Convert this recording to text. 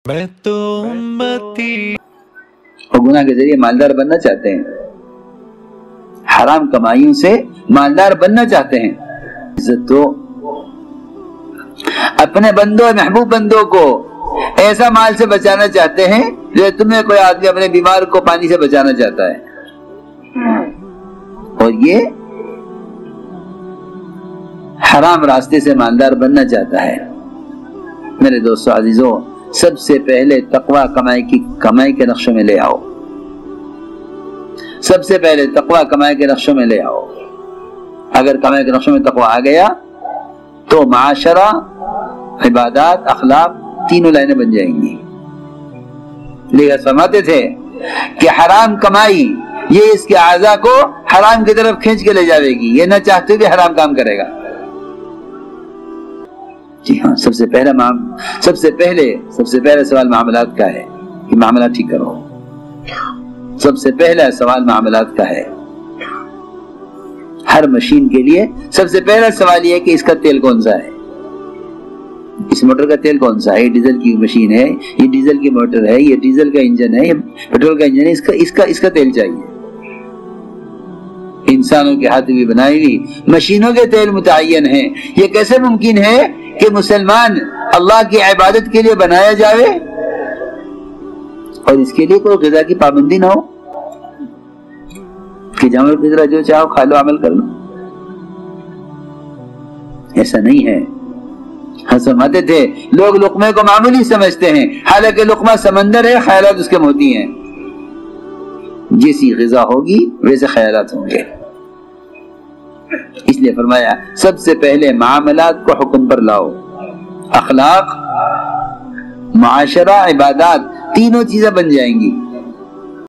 میں تو امتی وہ گناہ کے ذریعے مالدار بننا چاہتے ہیں، حرام کمائیوں سے مالدار بننا چاہتے ہیں۔ عزت دو اپنے بندوں محبوب بندوں کو ایسا مال سے بچانا چاہتے ہیں جو تمہیں کوئی آدمی اپنے بیمار کو پانی سے بچانا چاہتا ہے، اور یہ حرام راستے سے مالدار بننا چاہتا ہے۔ میرے دوستو عزیزو، سب سے پہلے تقوی کمائی کے نقشوں میں لے آؤ، سب سے پہلے تقوی کمائی کے نقشوں میں لے آؤ۔ اگر کمائی کے نقشوں میں تقوی آ گیا تو معاشرہ، عبادات، اخلاق تینوں لائنیں بن جائیں گی۔ لیکن فرماتے تھے کہ حرام کمائی یہ اس کے اعضاء کو حرام کی طرف کھینچ کے لے جاوے گی، یہ نہ چاہتے بھی حرام کام کرے گا۔ جی ہاں، سب سے پہلا سوال معاملات کا ہے کہ معاملات ٹھیک کرو۔ سب سے پہلا سوال معاملات کا ہے۔ ہر مشین کے لیے سب سے پہلا سوال یہ ہے کہ اس کا تیل کون سا ہے، اس موٹر کا تیل کون سا ہے، یہ ڈیزل کی مشین ہے، یہ ڈیزل کی موٹر ہے، یہ ڈیزل کا انجن ہے، یہ پیٹرول کا انجن ہے، اس کا تیل چاہیے۔ انسانوں کے ہاتھ بھی بنائی ہوئی مشینوں کے تیل متعین ہیں۔ یہ کیسے ممکن ہے کہ مسلمان اللہ کی عبادت کے لیے بنایا جاوے اور اس کے لیے کوئی غذا کی پابندی نہ ہو کہ جانور کی طرح جو چاہو کھا لو، عمل کر لو؟ ایسا نہیں ہے۔ فرماتے تھے لوگ لقمے کو معمولی سمجھتے ہیں، حالانکہ لقمہ سمندر ہے، خیالات اس کے موتی ہیں۔ جیسی غذا ہوگی ویسے خیالات ہوں گے۔ اس لیے فرمایا سب سے پہلے معاملات کو حکم پر لاؤ۔ اخلاق، معاشرہ، عبادات تینوں چیزیں بن جائیں گی۔